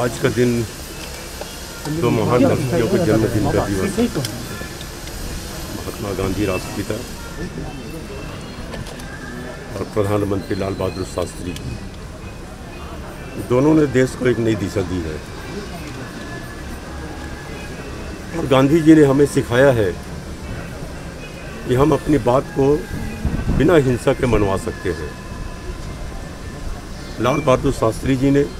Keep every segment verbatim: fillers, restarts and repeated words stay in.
आज का दिन दो महान हस्तियों के जन्मदिन का दिवस है। महात्मा गांधी राष्ट्रपिता और प्रधानमंत्री लाल बहादुर शास्त्री, दोनों ने देश को एक नई दिशा दी है। और गांधी जी ने हमें सिखाया है कि हम अपनी बात को बिना हिंसा के मनवा सकते हैं। लाल बहादुर शास्त्री जी ने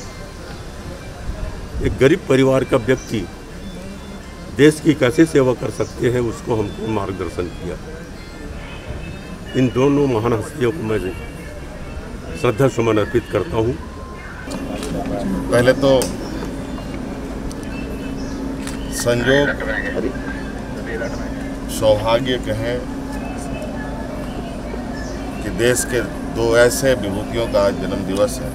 एक गरीब परिवार का व्यक्ति देश की कैसे सेवा कर सकते हैं, उसको हमको मार्गदर्शन किया। इन दोनों महान हस्तियों को मैं श्रद्धा सुमन अर्पित करता हूँ। पहले तो संयोग सौभाग्य कहें कि देश के दो ऐसे विभूतियों का आज जन्म दिवस है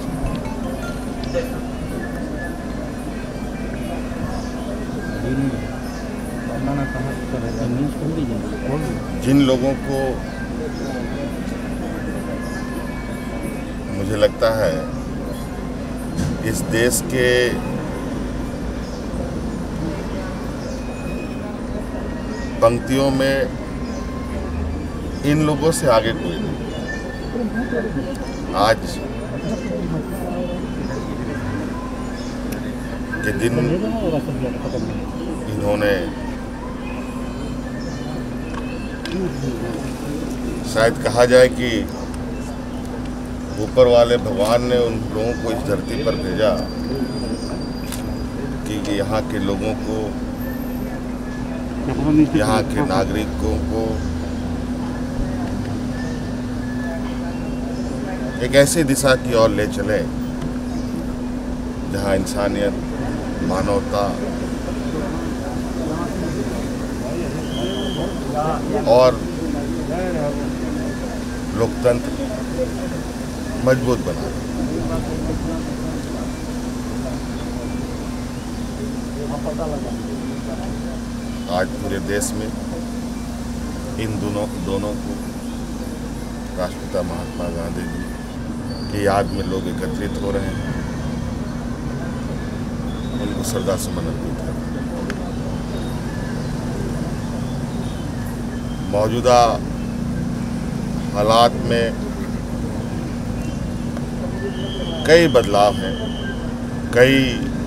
जिन लोगों को मुझे लगता है इस देश के पंक्तियों में इन लोगों से आगे कोई नहीं। आज के दिन इन्होंने शायद कहा जाए कि ऊपर वाले भगवान ने उन लोगों को इस धरती पर भेजा कि यहाँ के लोगों को, यहाँ के नागरिकों को एक ऐसी दिशा की ओर ले चले जहाँ इंसानियत, मानवता और लोकतंत्र मजबूत बना। आज पूरे देश में इन दोनों दोनों को राष्ट्रपिता महात्मा गांधी जी की याद में लोग एकत्रित हो रहे हैं, उनको श्रद्धा सुमन अर्पित कर। मौजूदा हालात में कई बदलाव हैं, कई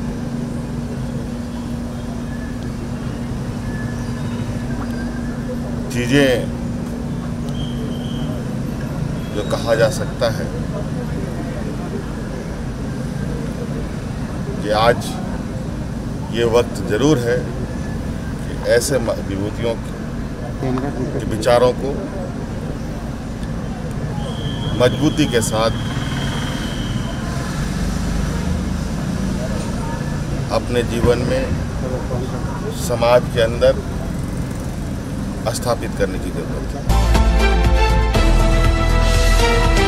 चीज़ें जो कहा जा सकता है कि आज ये वक्त ज़रूर है कि ऐसे विभूतियों के विचारों को मजबूती के साथ अपने जीवन में, समाज के अंदर स्थापित करने की जरूरत है।